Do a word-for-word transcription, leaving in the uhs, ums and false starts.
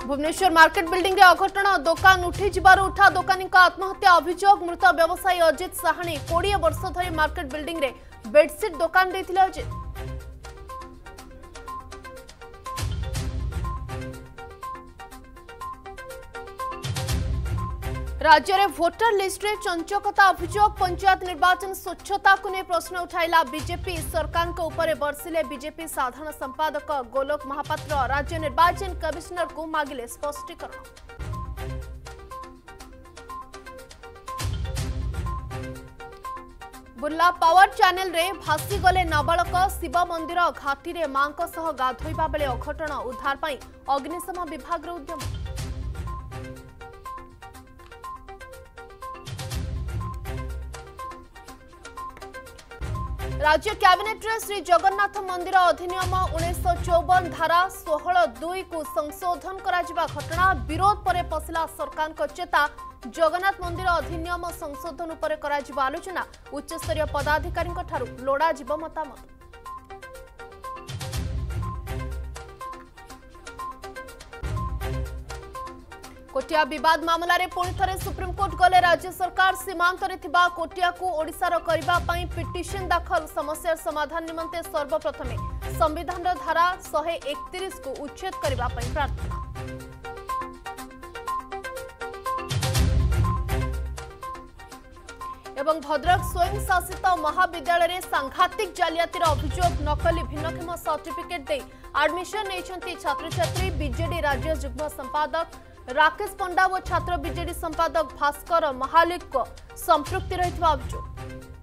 Bhubaneswar market building रे अघटन दुकान उठी जिबार उठा दुकानी आत्महत्या अभियोग मृत व्यवसायी अजित साहानी कोड़े वर्ष धरी मार्केट बिल्डिंग रे बेडसीट दुकान देथिले अजित। राज्य में भोटर लिस्ट रे चंचकता अभियोग पंचायत निर्वाचन स्वच्छता को नहीं प्रश्न उठाइला बीजेपी सरकार के ऊपर बरसिले बीजेपी साधारण संपादक गोलोक महापात्र राज्य निर्वाचन कमिश्नर को मागिले स्पष्टीकरण। बुर्ला पावर चैनल रे भासी गले नाबालक शिव मंदिर घाटी रे मां सह गाधोइबा बेले अघटन उद्धार पाई अग्निशम विभाग रे उद्यम। राज्य कैबिनेट रे श्री जगन्नाथ मंदिर अधिनियम उन्नीस सौ चौवन धारा षोहल दुई को संशोधन करा घटना विरोध पर पशिला सरकार को चेता जगन्नाथ मंदिर अधिनियम संशोधन उपर करा आलोचना उच्चस्तरीय पदाधिकारी लोड़ा जीव मतामत। कोटिया विवाद मामला रे पुणी थरे सुप्रीमकोर्ट गले राज्य सरकार सीमांत रे थिबा कोटिया को ओडिसार करबा पई पिटिशन दाखल समस्या समाधान निमंते सर्वप्रथमे संविधान धारा एक सौ इकतीस को उच्छेद करबा पई प्रार्थना। एवं भद्रक स्वयं शासित महाविद्यालय रे सांघातिक जालियातीर अभियोग नकली भिन्नक्षम सर्टिफिकेट दे एडमिशन नेछंती छात्र छात्री बीजेडी राज्य युग्म संपादक राकेश पंडा और छात्र बीजेडी संपादक भास्कर महालिक को संपृक्ति रही अभियोग।